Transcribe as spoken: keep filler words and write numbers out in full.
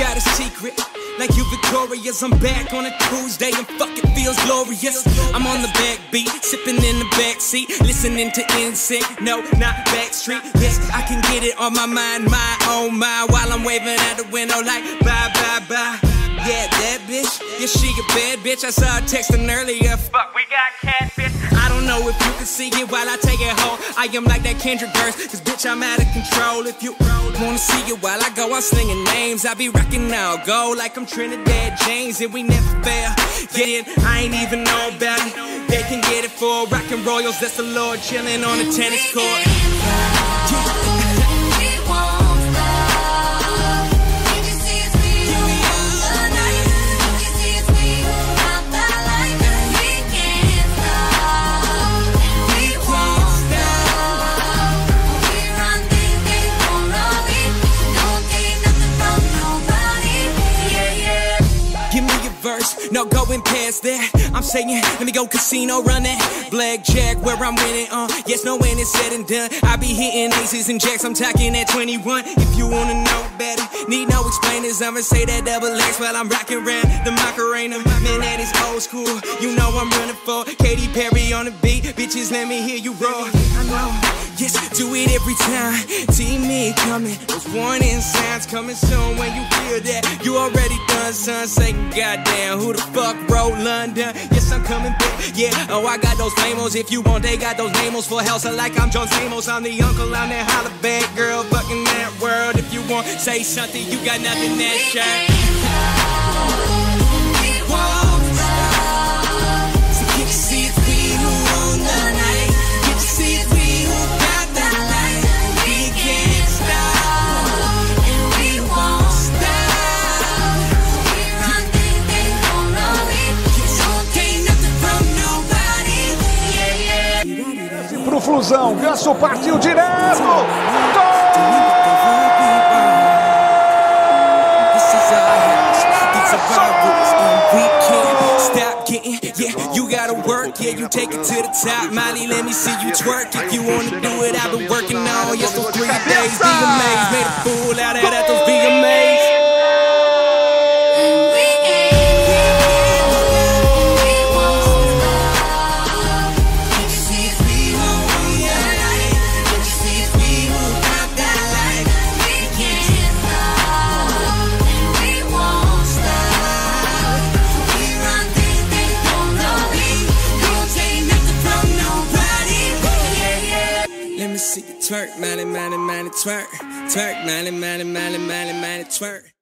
got a secret. Like you victorious, I'm back on a Tuesday and fuck it feels glorious. I'm on the backbeat, sipping in the backseat, listening to N Sync, no, not Backstreet. Yes, I can get it on my mind, my own mind, while I'm waving out the window like bye, bye, bye. Yeah, that bitch, yeah, she a bad bitch. I saw her texting earlier, fuck, we got catfish. I don't know if you can see it while I take it home. I am like that Kendrick verse, cause bitch, I'm out of control. If you wanna see it while I go, I'm slinging names. I be rocking now, go like I'm Trinidad James, and we never fail. Yeah, I ain't even know about it. They can get it for rockin' royals, that's the Lord chillin' on the tennis court. Yeah. No going past that, I'm saying, let me go casino running. Blackjack where I'm winning, uh, yes, no when it's said and done. I be hitting aces and jacks, I'm talking at twenty-one. If you wanna know better, need no explainers, I'ma say that double X while I'm rocking around the Macarena. Man, that is old school, you know I'm running for Katy Perry on the beat. Bitches, let me hear you roar. I know, yes, do it every time. See me coming, those warning signs coming soon. When you feel that, you already done, son. Say, goddamn, who the fuck wrote London? Yes, I'm coming back, yeah. Oh, I got those lamos. If you want, they got those lamos for house. Like I'm John Stamos, I'm the uncle, I'm that holla back girl, fucking that world. If you want, say something, you got nothing that shine. So can't you see it's we who own the night? Can't you see it's we who got the light? We can't stop, and we won't stop. We run things, they don't know it. Don't take nothing from nobody. Yeah, yeah. Pro Flusão, Ganso partiu direto. Gol! Yeah, you gotta work, yeah, you take it to the top. Molly, let me see you twerk. If you wanna do it, I've been working on, yes, those three days. Be amazed, made a fool out of that, those be amazed. Twerk, money, money, money, twerk. Twerk, money, money, money, money, money, twerk.